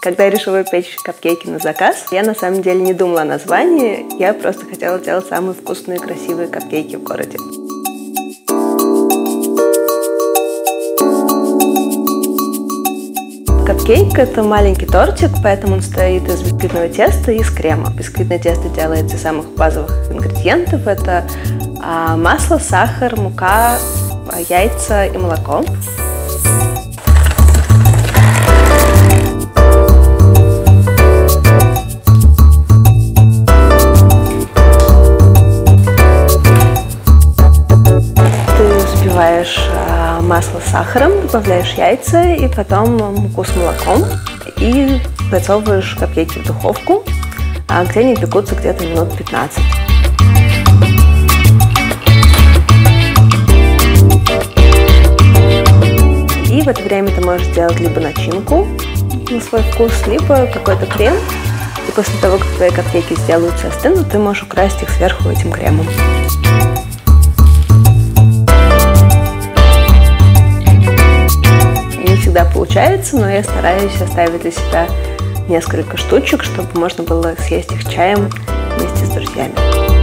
Когда я решила печь капкейки на заказ, я на самом деле не думала о названии, я просто хотела делать самые вкусные и красивые капкейки в городе. Капкейк – это маленький тортик, поэтому он состоит из бисквитного теста и из крема. Бисквитное тесто делается из самых базовых ингредиентов. Это масло, сахар, мука, яйца и молоко. Взбиваешь масло с сахаром, добавляешь яйца и потом муку с молоком и засовываешь капкейки в духовку, где они пекутся где-то минут 15. И в это время ты можешь сделать либо начинку на свой вкус, либо какой-то крем. И после того, как твои капкейки сделаются и остынут, ты можешь украсить их сверху этим кремом. Не всегда получается, но я стараюсь оставить для себя несколько штучек, чтобы можно было съесть их чаем вместе с друзьями.